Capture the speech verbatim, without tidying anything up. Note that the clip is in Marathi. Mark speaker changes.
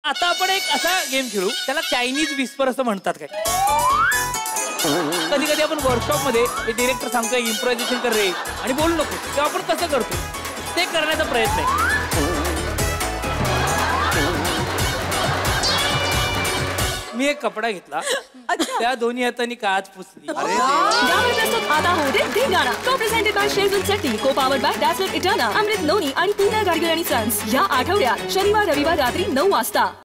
Speaker 1: आता आपण एक असा गेम खेळू, त्याला चायनीज विस्पर असं म्हणतात काय. कधी कधी आपण वर्कशॉप मध्ये डिरेक्टर सांगतोय इम्प्रोव्हायझेशन कर रे आणि बोलू नको, तेव्हा आपण कसं करतो ते करण्याचा प्रयत्न आहे. मी एक कपडा घेतला, त्या दोन्ही हातांनी काच पुसली.
Speaker 2: को पावर्ड बाय डॅसलर इटाना, अमृत लोणी आणि पूना गाडगिल आणि सन्स या आठवड्यात शनिवार रविवार रात्री नऊ वाजता.